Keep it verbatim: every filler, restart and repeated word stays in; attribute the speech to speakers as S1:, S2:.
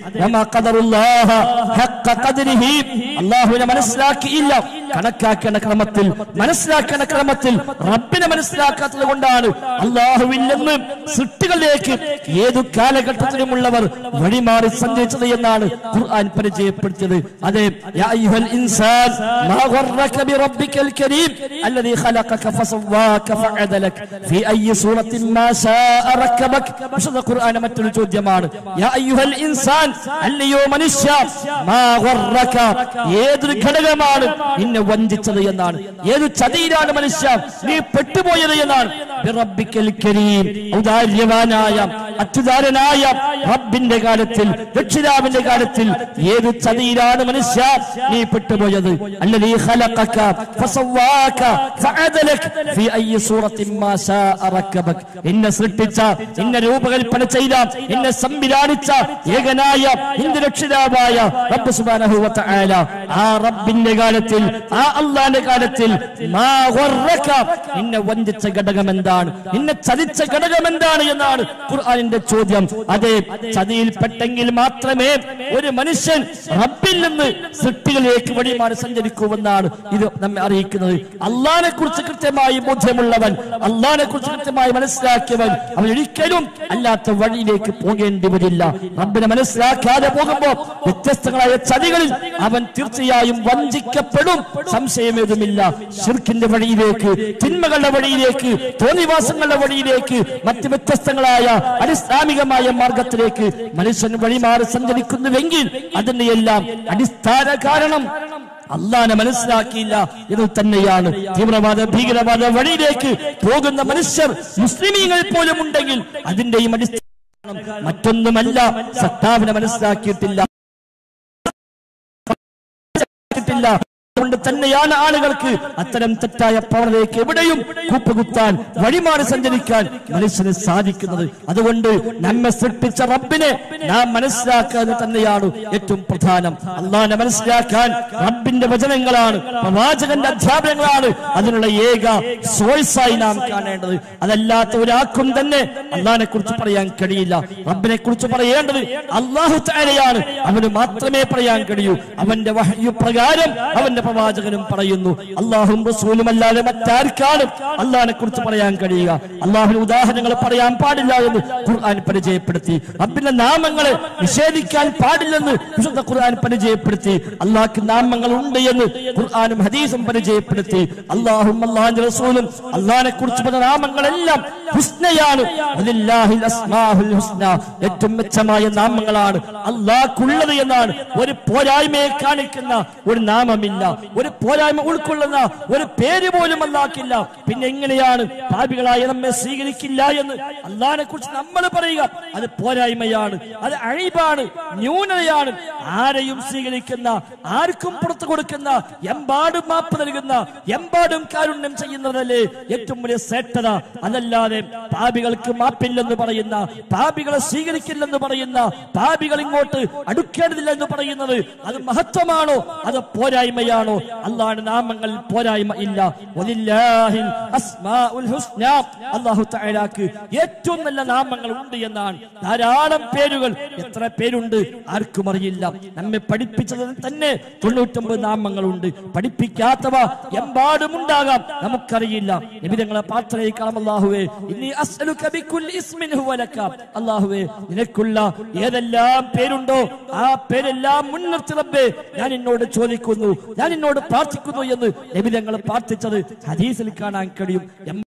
S1: വമാ ഖദറുല്ലാഹ ഹഖ ഖദ്രിഹി അല്ലാഹുവിനെ മനസ്സിലാക്കിയില്ല കണക്കാക്കേണ്ട ക്രമത്തിൽ മനസ്സിലാക്കേണ്ട ക്രമത്തിൽ റബ്ബിനെ മനസ്സിലാക്കാത്തത് കൊണ്ടാണ് അല്ലാഹുവിൽ നിന്ന് സൃഷ്ടികളിലേക്ക് ഏതു കാലഘട്ടത്തിലുമുള്ളവർ വഴിമാറി സഞ്ചരിച്ചത് എന്നാണ് ഖുർആൻ പരിചയപ്പെടുത്തിയത്. അതെ, യാ അയ്യുഹൽ ഇൻസാൻ മാ ഗറക ബിറബ്ബിക്കൽ കരീം അല്ലദീ ഖലഖക ഫസവ്വാക ഫഅദലക ഫീ അയ്യി സൂറത്തിൻ മാ ശാഅ റക്കബക. വിശുദ്ധ ഖുർആൻ മറ്റൊരു ചോദ്യമാണ്. യാ അയ്യുഹൽ ഇൻസാൻ, അല്ലയോ മനുഷ്യ, മാ ഗറക, ഏതൊരു ഘടകമാണ് നിന്നെ വഞ്ചിച്ചത് എന്നാണ്, ഏത് ചതിയിലാണ് മനുഷ്യ നീ പെട്ടുപോയത് എന്നാണ്. ബിറബ്ബിക്കൽ കരീം, ഔദാര്യവാനായ അത്യുദാരനായ റബ്ബിന്റെ കാര്യത്തിൽ, രക്ഷിതാവിന്റെ കാര്യത്തിൽ ഏത് ചതിയിലാണ് മനുഷ്യ നീ പെട്ടുപോയത്. അല്ലദീ ഖലഖക ഫസവ്വാക ഫഅദലക ഫീ അയ്യി സൂറത്തിൻ മാ ശാഅ റക്കബക. എന്നെ സൃഷ്ടിച്ച, എന്നെ രൂപകൽപ്പന ചെയ്ത, എന്നെ സംവിധാനിച്ച ഏകനായ നിന്റെ രക്ഷിതാവായ റബ്ബ് സുബ്ഹാനഹു വ തആല, ആ റബ്ബിന്റെ കാര്യത്തിൽ, ആ അല്ലാഹുവിന്റെ കാര്യത്തിൽ മാ ഗറക, നിന്നെ വഞ്ചിച്ച ഘടകം എന്താണ്, നിന്നെ ചതിച്ച ഘടകം എന്താണ് എന്നാണ് ഖുർആനിന്റെ ചോദ്യം. അതെ, ചതിയിൽപ്പെട്ടെങ്കിൽ മാത്രമേ ഒരു മനുഷ്യൻ റബ്ബിൽ നിന്ന് സൃഷ്ടികളിലേക്ക് വഴിമാറി സഞ്ചരിക്കുമെന്നാണ് ഇത് നമ്മെ അറിയിക്കുന്നത്. അല്ലാഹുവിനെ കുറിച്ച് കൃത്യമായി ബോധ്യമുള്ളവൻ, അല്ലാഹുവിനെ കുറിച്ച് കൃത്യമായി മനസ്സിലാക്കിയവൻ, അവൻ ഒരിക്കലും അല്ലാത്ത വഴിയിലേക്ക് പോകേണ്ടി വരില്ല. റബ്ബിനെ മനസ്സിലാക്കാതെ പോകുമ്പോൾ വ്യത്യസ്തങ്ങളായ ചതികളിൽ അവൻ തീർച്ചയായും വഞ്ചിക്കപ്പെടും, സംശയമേതുമില്ല. ശിർക്കിന്റെ വഴിയിലേക്ക്, തിന്മകളുടെ വഴിയിലേക്ക്, തോന്നിവാസങ്ങളുടെ വഴിയിലേക്ക്, മറ്റ് വ്യത്യസ്തങ്ങളായ അനിസ്ലാമികമായ മാർഗത്തിലേക്ക് മനുഷ്യൻ വഴിമാറി സഞ്ചരിക്കുന്നുവെങ്കിൽ അതിന്റെ എല്ലാം അടിസ്ഥാന കാരണം അല്ലാഹുവിനെ മനസ്സിലാക്കിയില്ല എന്ന് തന്നെയാണ്. തീവ്രവാദ ഭീകരവാദ വഴിയിലേക്ക് പോകുന്ന മനുഷ്യർ മുസ്ലിമീങ്ങൾ പോലും ഉണ്ടെങ്കിൽ അതിന്റെയും അടിസ്ഥാനം മറ്റൊന്നുമല്ല, സത്താവിനെ മനസ്സിലാക്കിയിട്ടില്ല. അതുകൊണ്ട് തന്നെയാണ് ആളുകൾക്ക് അത്തരം തെറ്റായ പ്രവണതയ്ക്ക് എവിടെയും കൂപ്പുകുത്താൻ, വഴിമാറി സഞ്ചരിക്കാൻ മനുഷ്യന് സാധിക്കുന്നത്. അതുകൊണ്ട് നമ്മെ സൃഷ്ടിച്ച റബ്ബിനെ നാം മനസ്സിലാക്കുക തന്നെയാണ് ഏറ്റവും പ്രധാനം. അല്ലാഹുവിനെ മനസ്സിലാക്കാൻ റബ്ബിന്റെ വചനങ്ങളാണ്, പ്രവാചകന്റെ അധ്യാപനങ്ങളാണ് അതിനുള്ള ഏക സോഴ്സായി നാം കാണേണ്ടത്. അതല്ലാത്ത ഒരാൾക്കും തന്നെ അല്ലാഹുവിനെ കുറിച്ച് പറയാൻ കഴിയില്ല. റബ്ബിനെ കുറിച്ച് പറയേണ്ടത് അല്ലാഹു തആലയാണ്, അവന് മാത്രമേ പറയാൻ കഴിയൂ. അവന്റെ വഹ്യു പ്രകാരം അവന്റെ പ്രവാചകനും പറയുന്നു. അല്ലാഹും റസൂലും അല്ലാതെ മറ്റാർക്കാണ് അല്ലാഹുവിനെ കുറിച്ച് പറയാൻ കഴിയുക? അല്ലാഹുവിന്റെ ഉദാഹരണങ്ങൾ പറയാൻ പാടില്ല എന്ന് ഖുർആൻ പരിചയപ്പെടുത്തി. റബ്ബിന്റെ നാമങ്ങളെ നിഷേധിക്കാൻ പാടില്ലെന്ന് വിശുദ്ധ ഖുർആൻ പരിചയപ്പെടുത്തി. അല്ലാഹുവിന്റെ നാമങ്ങൾ ഉണ്ട് എന്ന് ഖുർആനും ഹദീസും പരിചയപ്പെടുത്തി. അല്ലാഹും അല്ലാഹുവിന്റെ റസൂലും അല്ലാഹുവിനെ കുറിച്ച് പറഞ്ഞ നാമങ്ങളെല്ലാം ഹുസ്നയാണ്. വലില്ലാഹിൽ അസ്മാഉൽ ഹുസ്ന, ഏറ്റവും മെച്ചമായ നാമങ്ങളാണ് അല്ലാഹുക്കുള്ളത് എന്നാണ്. ഒരു പോരായ്മയെ കാണിക്കുന്ന ഒരു നാമമില്ല, ഒരു പോരായ്മ ഉൾക്കൊള്ളുന്ന ഒരു പേര് പോലും അല്ലാഹ്ക്കില്ല. പിന്നെ എങ്ങനെയാണ് പാപികളായ നമ്മെ സ്വീകരിക്കില്ല എന്ന് അല്ലാഹുവിനെ കുറിച്ച് നമ്മൾ പറയുക? അത് പോരായ്മയാണ്, അത് അഴിബാണ്, ന്യൂനതയാണ്. ആരെയും സ്വീകരിക്കുന്ന, ആർക്കും പുറത്തു കൊടുക്കുന്ന, എമ്പാടും മാപ്പ് നൽകുന്ന, എമ്പാടും കാരുണ്യം ചെയ്യുന്നതല്ലേ ഏറ്റവും വലിയ ശ്രേഷ്ഠത. അതല്ലാതെ പാപികൾക്ക് മാപ്പില്ലെന്ന് പറയുന്ന, പാപികളെ സ്വീകരിക്കില്ലെന്ന് പറയുന്ന, പാപികൾ ഇങ്ങോട്ട് അടുക്കേണ്ടതില്ല എന്ന് പറയുന്നത് അത് മഹത്വമാണോ? അത് പോരായ്മയാണോ? അല്ലാഹുവിന്റെ നാമങ്ങളിൽ പോരായ്മ ഇല്ല. വലില്ലാഹിൽ അസ്മാഉൽ ഹുസ്ന, അല്ലാഹു തആലക്ക് ഏറ്റവും നല്ല നാമങ്ങൾ ഉണ്ട് എന്നാണ്. ധാരാളം പേരുകൾ, എത്ര പേരുണ്ട് ആർക്കും അറിയില്ല. നമ്മെ പഠിപ്പിച്ചത് തന്നെ തൊണ്ണൂറ്റൊമ്പത് നാമങ്ങളുണ്ട്. പഠിപ്പിക്കാത്തവ എമ്പാടും ഉണ്ടാകാം, നമുക്കറിയില്ല. നബി തങ്ങളെ പ്രാർത്ഥനയിക്കണം, അല്ലാഹുവേ ഇന്നി അസ്അലുക ബികുല്ലി ഇസ്മിൻ ഹുവ ലക, അല്ലാഹുവേ നിനക്കുള്ള ഏതെല്ലാം പേരുണ്ടോ ആ പേരെല്ലാം മുൻനിർത്തി റബ്ബേ ഞാൻ എന്നോട് ചോദിക്കുന്നു, ഞാൻ എന്നോട് പ്രാർത്ഥിക്കുന്നു എന്ന് നബി തങ്ങൾ പ്രാർത്ഥിച്ചത് ഹദീസിൽ കാണാൻ കഴിയും.